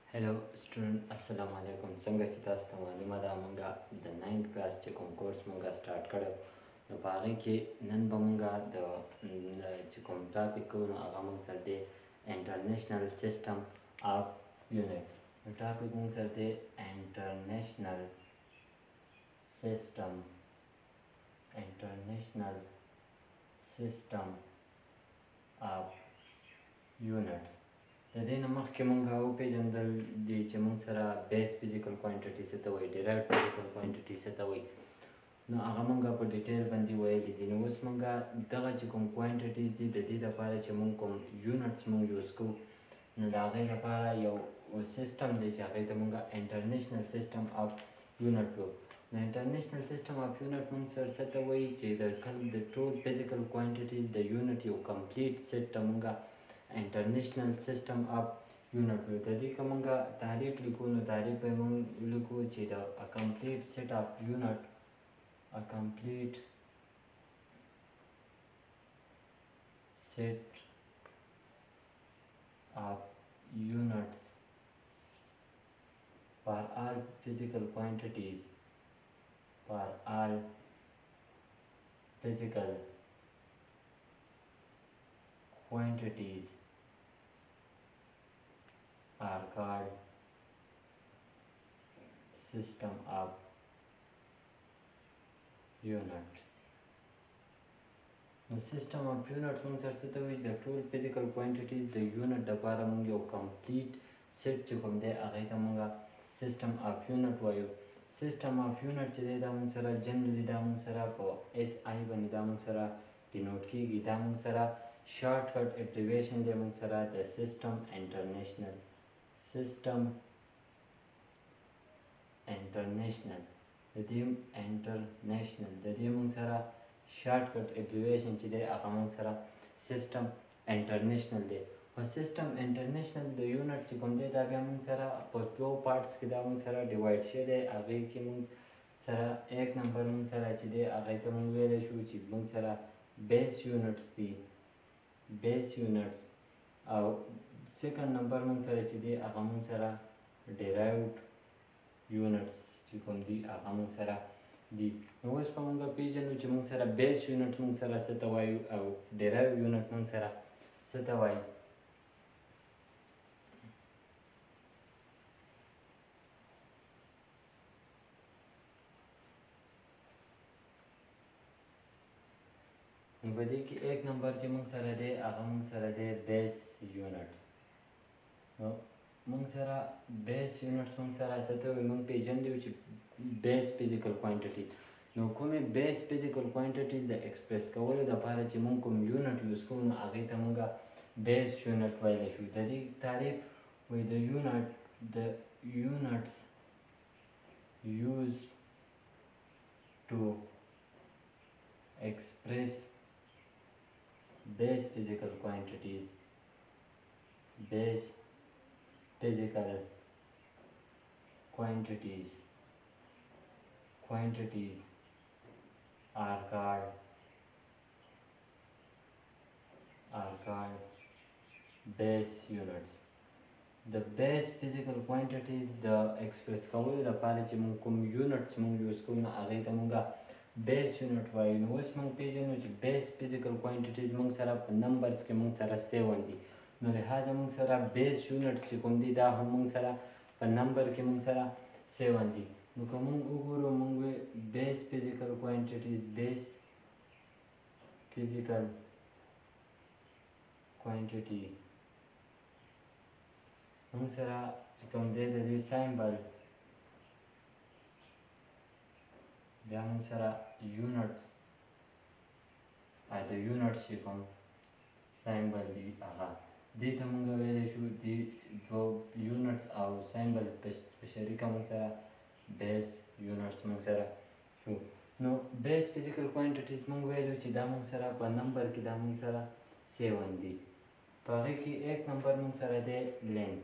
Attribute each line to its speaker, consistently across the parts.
Speaker 1: Hello student, assalamu alaikum. څنګه چې تاسو ته معلومه ده مونږه د 9th کلاس چې کوم کورس مونږه سٹارټ کړو نو په هغې کې نن به مونږه د چې کوم ټاپک کوو نو هغه مونږ سره دی انټرنیشنل سیسټم آف یونټ. نو ټاپک مونږ سره دی انټرنیشنل سیسټم آف یونټس. د دې نه مخکې مونږ وپېژندل دي چې مونږ سره بیس فزیکل کوانټټي څه ته وایي، ډیرایوډ فزیکل کوانټټي څه ته وایي، نو هغه مونږ په ډیټیل باندې ویلي دي. نو اوس مونږ دغه چې کوم کوانټټیز دي د دې دپاره چې مونږ کوم یونټس مونږ یوز کوو نو د هغې لپاره یو سیسټم دی چې هغې ته مونږ انټرنیشنل سیسټم آف یونټ وایو. نو انټرنیشنل سیسټم آف یونټ مونږ سره څه ته وایي چې د ټول فزیکل کوانټټیز د یونټ یو کمپلیټ سیټ ته مونږ انټرنیشنل سیسټم آف یونټ وایو. د دې که مونږ تعریف لیکو نو تعریف به مونږ لیکو چې د کمپلیټ سیټ آف یونټ a complete set of units for all physical quantities are called system of units. نو سیسټم آف یونټ مونږ سره څه ته وایي د ټول فزیکل کوانټټیز د یونټ دپاره مونږ یو کمپلیټ سیټ چې کوم دی هغې ته مونږ سیسټم آف یونټ وایو. سیسټم آف یونټ چې دی دا مونږ سره جنرالي دا مونږ سره په ایس آی باندې دا مونږ سره ډینوټ کېږي. دا مونږ سره شارټ کټ اپلیکیشن دی مونږ سره د سیسټم انټرنیشنل د دې مونږ سره شارټ کټ اپلیکیشن چې دی هغه مونږ سره سیسټم انټرنیشنل دی. خو سیسټم انټرنیشنل د یونټ چې کوم دی دا بیا مونږ سره په دوو پارټس کې دا مونږ سره ډیوایډ شوی دی. هغې کې مونږ سره 1 نمبر مونږ سره چې دی هغې ته مونږ ویلی شو چې مونږ سره بیس یونټس دي او سیکنډ نمبر مونږ سره چې دی هغه مونږ سره ډیرایوډ یونټس چې کوم دي هغه مونږ سره دي. نو اوس به مونږ پېژنو چې مونږ سره بیس یونټ مونږ سره څه ته وایو او ډیرایو یونټ مونږ سره څه ته وایي. نو په دې کې 1 نمبر چې مونږ سره دی هغه مونږ سره دی بیس یونټس. نو مونږ سره بیس یونټس مونږ سره څه ته وایي مونږ پېژندو چې بیس فزیکل کوانټټي. نو کومې بیس فزیکل کوانټټیز د ایکسپریس کولو دپاره چې مونږ کوم یونټ یوز کوو نو هغې ته مونږ بیس یونټ ویلی شو. د دې تعریف وایي د یونټس used to express base physical quantities are called base units. د بیس فزیکل کوانټټیز د ایکسپریس کولو لپاره چې مونږ کوم یونټس مونږ یوز کوو نو هغې ته مونږ بیس یونټ وایو. نو اوس مونږ پېژنو چې بیس فزیکل کوانټټیز مونږ سره په نمبرز کې مونږ سره 7 دي. نو لحاظه مونږ سره بیس یونټس چې کوم دي دا هم مونږ سره په نمبر کې مونږ سره 7 دي. نو که مونږ وګورو مونږ وایو بیس فزیکل کوانټټیز مونږ سره چې کوم دی د دې سایمبل بیا مونږ سره یونټس د یونټس چې کوم سایمبل دي هغه دې ته مونږ ویلی شو دې دوه یونټس او سایمبلز په شریکه مونږ سره بیس یونټس مونږ سره شو. نو بیس فزیکل کوانټټیز مونږ ویلو چې دا مونږ سره په نمبر کې دا مونږ سره 7 دي. په هغې کې 1 نمبر مونږ سره دی لینث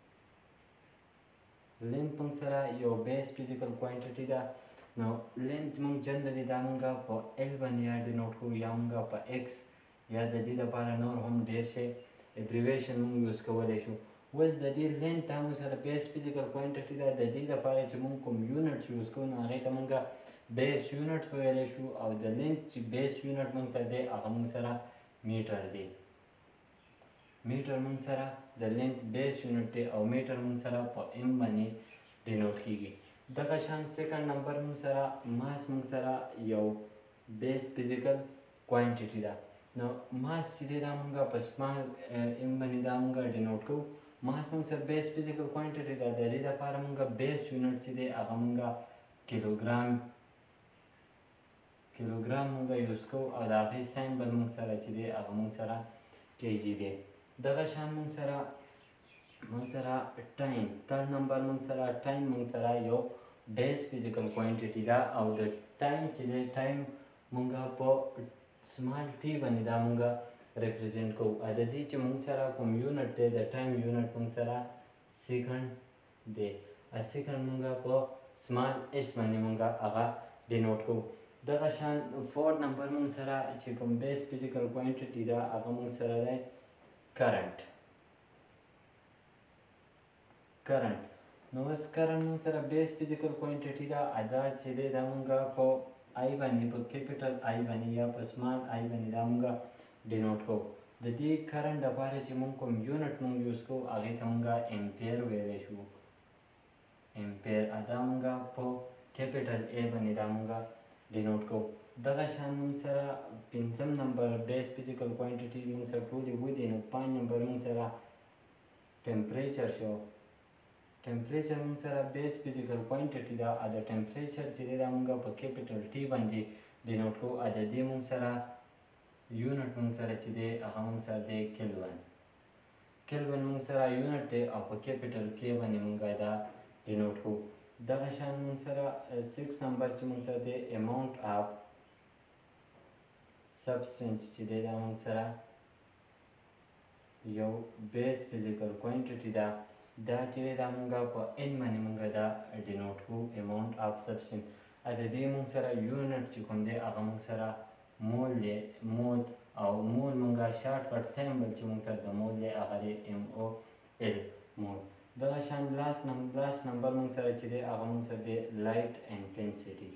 Speaker 1: مونږ سره یو بیس فزیکل کوانټټي ده. نو لینث مونږ جنرالي دا مونږ په L باندې یا ډینوټ کوو یا مونږ په X یا د دې لپاره نور هم ډېر شی ابریویشن مونږ یوز کولی شو. اوس د دې لینت هم سره بیس فزیکل کوانټیټي ده. د دې لپاره چې موږ کوم یونټس یوز کوو نو هغې ته موږ بیس یونټ ویلی شو، او د لینت چې بیس یونټ موږ سره دی هغه موږ سره میټر دی. میټر موږ سره د لینت بیس یونټ دی او میټر موږ سره په ام باندې ډینوټ کیږي. دغه شان سیکنډ نمبر موږ سره ماس موږ سره یو بیس فزیکل کوانټیټي ده. نو ماس چې دی دا موږ په سمال ام باندې دا موږ ډینوټ کوو. ماس موږ سره بیس فزیکل کوانټیټي ده. د دې لپاره موږ بیس یونټ چې دی هغه موږ کیلوګرام موږ یوز کوو، او د هغې سیمبل موږ سره چې دی هغه موږ سره کیجي دی. دغه شان موږ سره ټایم، تھرډ نمبر موږ سره ټایم موږ سره یو بیس فزیکل کوانټیټي ده، او د ټایم چې دی ټایم موږ په سمال ټي باندې دا موږ ریپرزینټ کوو. او د دې چې موږ سره کوم یونټ دی د ټایم یونټ موږ سره سیکنډ دی. سیکنډ موږ په سمال ایس باندې موږ هغه ډینوټ کوو. دغه شان فورث نمبر موږ سره چې کوم بیس فزیکل کوانټیټي ده هغه موږ سره دی کرنټ. نو اوس کرنټ موږ سره بیس فزیکل کوانټیټي ده. دا چې دی دا موږ په آی باندې، په کیپیټل آی باندې یا په سمال آی باندې دا موږ ډینوټ کوو. د دې کرنټ لپاره چې موږ کوم یونټ موږ یوز کوو هغې ته موږ امپیر ویلی شو. امپیر دا موږ په کیپیټل ای باندې دا موږ ډینوټ کوو. دغه شان موږ سره پنځم نمبر بیس فزیکل کوانټیټي موږ سره ټولې ودي. نو 5 نمبر موږ سره ټمپریچر شو. ټمپریچر موږ سره بیس فزیکل کوانټیټي ده. د ټمپریچر چې دی دا موږ په کیپیټل ټي باندې ډینوټ کوو. د دې موږ سره یونټ موږ سره چې دی هغه موږ سره دی کیلوین. کیلوین موږ سره یونټ دی او په کیپیټل کې باندې موږ دا ډینوټ کوو. دغه شان موږ سره 6 نمبر چې موږ سره دی اماونټ اف سبسټنس چې دی دا موږ سره یو بیس فزیکل کوانټیټي ده. دا چې دی دا موږ په ان باندې موږ دا ډینوټ کوو اماونټ اف سبسټنس. د دې موږ سره یونټ چې کوم دی هغه موږ سره مول دی. مول او مول موږ شارټ کټ سیمبل چې موږ سره د مول دی هغه دی ام او ال مول. دغه شان لاست نمبر موږ سره چې دی هغه موږ سره دی لایټ انټنسټي.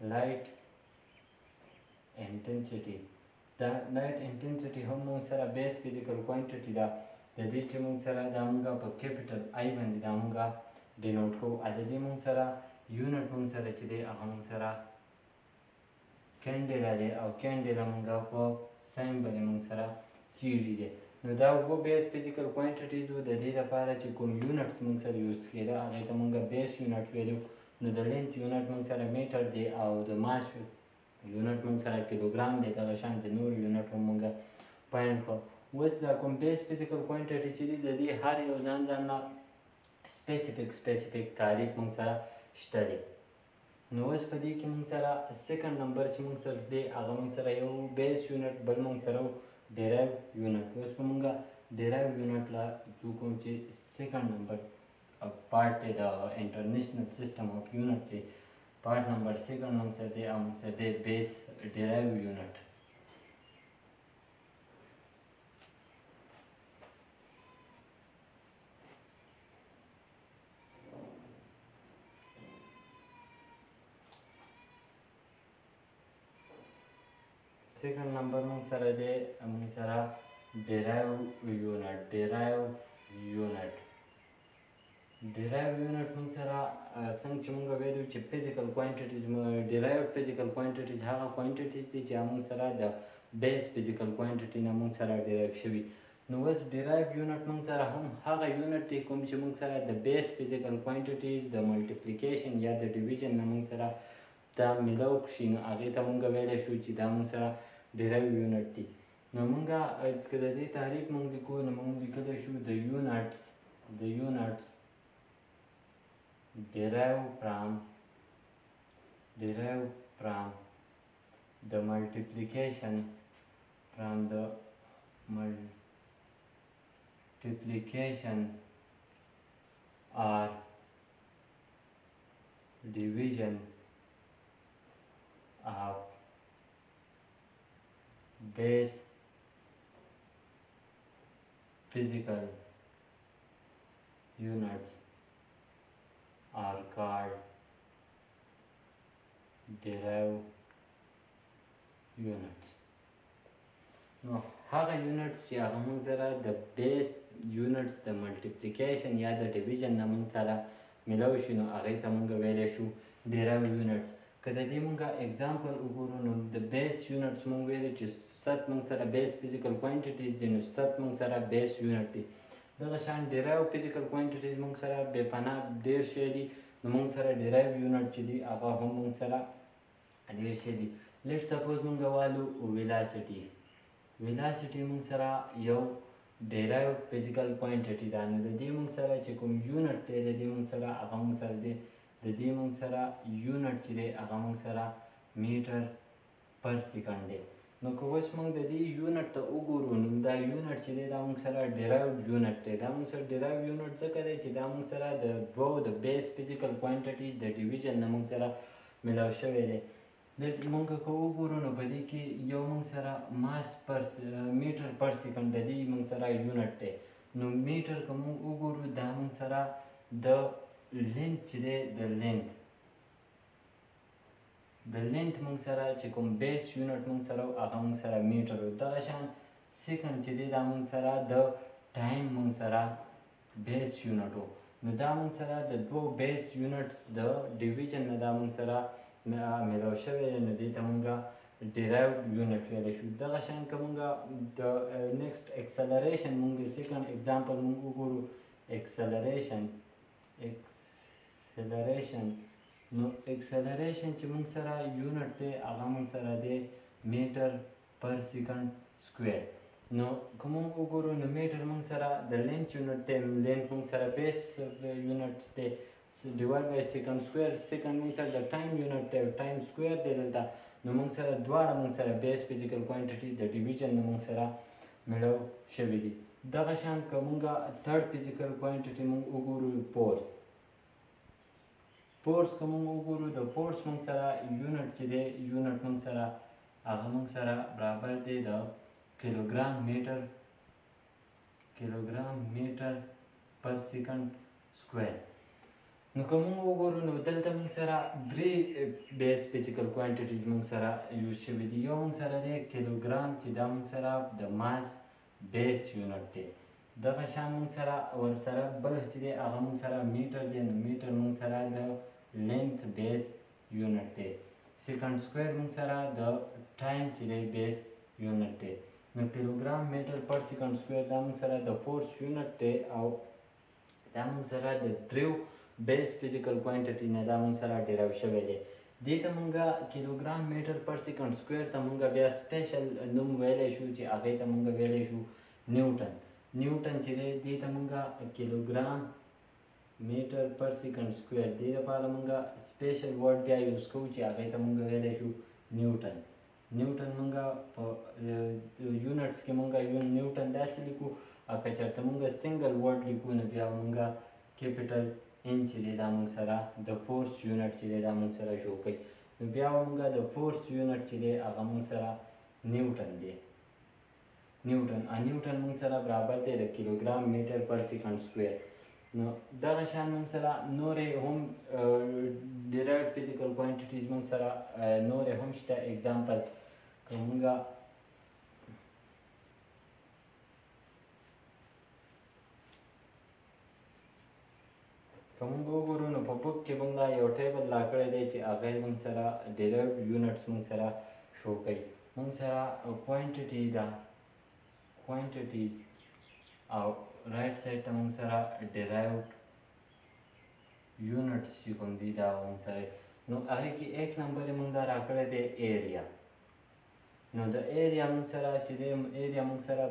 Speaker 1: دا لایټ انټنسټي هم موږ سره بیس فزیکل کوانټیټي ده. د دې چې موږ سره دا موږ په کیپیټل آی باندې دا موږ ډینوټ کوو. د دې موږ سره یونټ موږ سره چې دی هغه موږ سره کینډیلا دی، او کینډیلا موږ په سیمبل موږ سره سی ډي دی. نو دا اووه بیس فزیکل کوانټیټیز وو. د دې لپاره چې کوم یونټس موږ سره یوز کېده هغې ته موږ بیس یونټ ویلو. نو د لینت یونټ موږ سره میټر دی، او د ماس یونټ موږ سره کیلوګرام دی. دغه شان د نور یونټ هم موږ پاینټ کړو. اوس دا کوم بیس فزیکل کوانټیټي چې دی د دې هر یو ځان نه سپیسیفیک تعریف موږ سره شته دی. نو اوس په دې کې موږ سره سیکنډ نمبر چې موږ سره دی هغه موږ سره یو بیس یونټ، بل موږ سره ډیرایو یونټ. اوس په موږ ډیرایو یونټ لا جو کوم چې سیکنډ نمبر پارټ دی د انټرنیشنل سیسټم اف یونټ چې پارټ نمبر سیکنډ موږ سره دی هغه موږ سره دی بیس ډیرایو یونټ. سیکنډ نمبر موږ سره دی موږ سره ډیرایو یونټ. ډیرایو یونټ موږ سره څنګه چې موږ ویلو چې فزیکل کوانټیټیز ډیرایوډ فزیکل کوانټیټیز هغه کوانټیټیز دي چې موږ سره د بیس فزیکل کوانټیټي نه موږ سره ډیرایو شوي. نو اوس ډیرایو یونټ موږ سره هم هغه یونټ دی کوم چې موږ سره د بیس فزیکل کوانټیټیز د ملټیپلیکیشن یا د ډیویژن نه موږ سره دا میلاو کړي. نو هغې ته موږ ویلی شو چې دا موږ سره ډیرایو یونټ دي. نو موږ که د دې تعریف موږ لیکو نو موږ لیکلی شو د یونټس derive from the multiplication or division of base physical units are called derived units. نو هغه یونټس چې هغه موږ سره د بیس یونټس د ملټیپلیکیشن یا د ډیویژن نه موږ سره میلاو شي نو هغې ته موږ ویلی شو ډیرایو یونټس. که د دې موږ اگزامپل وګورو نو د بیس یونټس موږ ویلو چې 7 موږ سره بیس فزیکل کوانټیټیز دي نو 7 موږ سره بیس یونټ دی. دغه شان ډیرایو فزیکل کوانټیټیز موږ سره بې پناه ډېر شی دي نو موږ سره ډیرایو یونټ چې دي هغه هم موږ سره ډېر شی دي. لیټ سپوز موږ والو ویلاسټي. ویلاسټي موږ سره یو ډیرایو فزیکل کوانټیټي ده نو د دې موږ سره چې کوم یونټ دی د دې موږ سره هغه موږ سره دی د دې موږ سره یونټ چې دی هغه موږ سره میټر پر سیکنډ دی. نو که اوس موږ د دې یونټ ته وګورو نو دا یونټ چې دی دا موږ سره ډیرایوډ یونټ دی. دا موږ سره ډیرایو یونټ ځکه دی چې دا موږ سره د دوو د بیس فزیکل کوانټیټیز د ډیویژن نه موږ سره میلاو شوی دی. موږ که وګورو نو په دې کې یو موږ سره ماس پر میټر پر سیکنډ د دې موږ سره یونټ دی. نو میټر که موږ وګورو دا موږ سره د لینث چې دی د لینث موږ سره چې کوم بیس یونټ موږ سره هغه موږ سره میټر و. دغه شان سیکنډ چې دی دا موږ سره د ټایم موږ سره بیس یونټ و. نو دا موږ سره د دوو بیس یونټس د ډیویژن نه دا موږ سره میلاو شوی دی نو دې ته موږ ډیرایوډ یونټ ویلی شو. دغه شان که موږ د نیکسټ اکسلریشن موږ سیکنډ اگزامپل موږ وګورو اکسلریشن نو اکسلریشن چې موږ سره یونټ دی هغه موږ سره دی میټر پر سیکنډ سکویر. نو که موږ وګورو نو میټر موږ سره د لینث یونټ دی لینث موږ سره بیس یونټس دی ډیوایډ بای سیکنډ سکویر. سیکنډ موږ سره د ټایم یونټ دی ټایم سکویر دی دلته. نو موږ سره دواړه موږ سره بیس فزیکل کوانټیټي د ډیویژن نه موږ سره میلاو شوي دي. دغه شان که موږ تھرډ فزیکل کوانټیټي موږ وګورو فورس که موږ وګورو د فورس موږ سره یونټ چې دی یونټ موږ سره هغه موږ سره برابر دی د کیلوګرام میټر پر سیکنډ سکویر. نو که موږ وګورو نو دلته موږ سره درې بیس فزیکل کوانټیټیز موږ سره یوز شوي دي. یو موږ سره دی کیلوګرام چې دا موږ سره د ماس بیس یونټ دی. دغه شان موږ سره ورسره بل چې دی هغه موږ سره میټر دی نو میټر موږ سره د لینث بیس یونټ دی. سیکنډ سکویر موږ سره د ټایم چې دی بیس یونټ دی. نو کیلوګرام میټر پر سیکنډ سکویر دا موږ سره د فورس یونټ دی او دا موږ سره د دریو بیس فزیکل کوانټیټي نه دا موږ سره ډیرایو شوی دی. دې ته موږ کیلوګرام میټر پر سیکنډ سکویر ته موږ بیا سپیشل نوم ویلی شو چې هغې ته موږ ویلی شو نیوټن. نیوټن چې دی دې ته موږ کیلوګرام میټر پر سیکنډ سکویر دې لپاره موږ سپیشل ورډ بیا یوز کوو چې هغې ته موږ ویلی شو نیوټن. نیوټن موږ په یونټس کې موږ نیوټن داسې لیکو او که چېرته موږ سنګل ورډ لیکو نو بیا موږ کیپیټل ان چې دی دا موږ سره د فورس یونټ چې دی دا موږ سره شو کوي. نو بیا موږ د فورس یونټ چې دی هغه موږ سره نیوټن دی. نیوټن موږ سره برابر دی د کیلوګرام میټر پر سیکنډ سکویر. نو دغه شان موږ سره نورې هم ډیرایوډ فزیکل کوانټیټیز موږ سره نورې هم شته. اگزامپل که موږ وګورو نو په بک کې موږ یو ټیبل لا کړی دی چې هغه موږ سره ډیرایوډ یونټس موږ سره شو کوي. موږ سره کوانټیټي ده کوانټیټیز او رایټ سایډ ته موږ سره ډیرایوډ یونټس چې کوم دي دا موږ سره نو هغې کې 1 نمبر یې موږ دا راکړی دی ایریا. نو د ایریا موږ سره چې دی ایریا موږ سره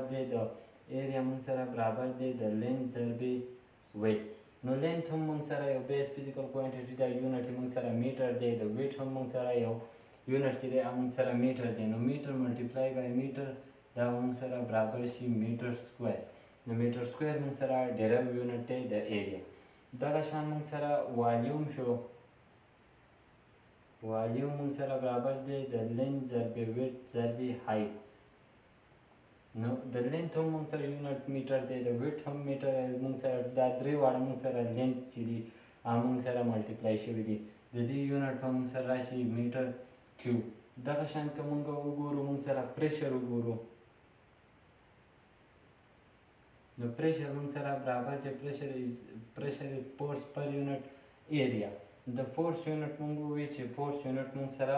Speaker 1: برابر دی د لینث ضربې ویټ. نو لینث هم موږ سره یو بیس فزیکل کوانټیټي ده یونټ یې موږ سره میټر دی. د ویټ هم موږ سره یو یونټ چې دی هغه موږ سره میټر دی. نو میټر ملټیپلای بای میټر دا موږ سره برابر شي میټر سکویر. نو میټر سکویر موږ سره ډیرایو یونټ دی د ایریا. دغه شان موږ سره والیوم شو. والیوم موږ سره برابر دی د لینث ضربې ویټ ضربې هایټ. نو د لینث هم موږ سره یونټ میټر دی، د ویډ هم میټر موږ سره دا درې واړه موږ سره لینث چې دي موږ سره ملټیپلای شوي دي، د دې یونټ به موږ سره راشي میټر کیوب. دغه شان که موږ وګورو موږ سره پریشر وګورو، نو پریشر موږ سره برابر دی پریشر فورس پر یونټ ایریا. د فورس یونټ موږ ووایو چې فورس یونټ موږ سره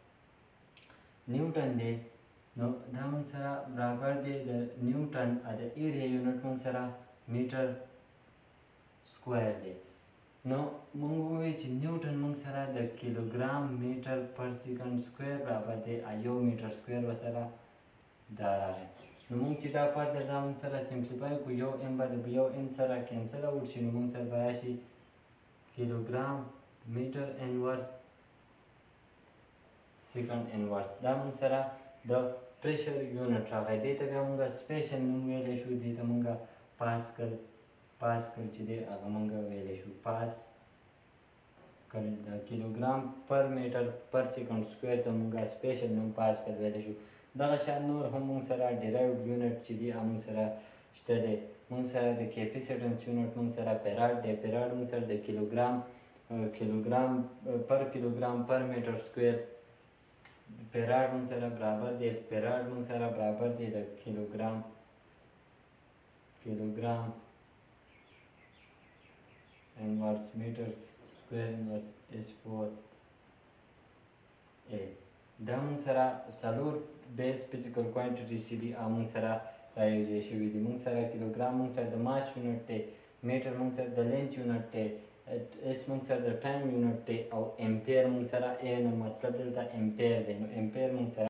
Speaker 1: نیوټن دی، نو دا موږ سره برابر دی د نیوټن د ایریا یونټ موږ سره میټر سکویر دی. نو موږ ووایو چې نیوټن موږ سره د کیلوګرام میټر پر سیکنډ سکویر برابر دی، یو میټر سکویر به سره دا راغی. نو موږ چې دا فردر دا موږ سره سمپلیفای کړو، یو ام به د یو ام سره کینسل اوټ شي، نو موږ سره به راشي کیلوګرام میټر انورس سیکنډ انورس. دا موږ سره د پریشر یونټ راغی. دې ته بیا موږ سپیشل نوم ویلی شو، دې ته موږ پاسکل چې دی هغه موږ ویلی شو پاسکل. د کیلوګرام پر میټر پر سیکنډ سکویر ته موږ سپیشل نوم پاسکل ویلی شو. دغه شان نور هم موږ سره ډیرایوډ یونټ چې دی موږ سره شته دی. موږ سره د کیپیسیټنس یونټ موږ سره پیراډ دی، پیراډ موږ سره د کیلوګرام پر میټر سکویر، پیراډ موږ سره برابر دی د کیلوګرام انورس میټر سکویر انورس S4 A. دا موږ سره څلور بیس فزیکل کوانټیټیز چې دي موږ سره رايوځای شوي دي. موږ سره کیلوګرام موږ سره د ماس یونټ دی، میټر موږ سره د لینث یونټ دی، اس موږ سره د ټایم یونټ دی، او امپیر موږ سره نو مطلب دلته امپیر دی. نو امپیر موږ سره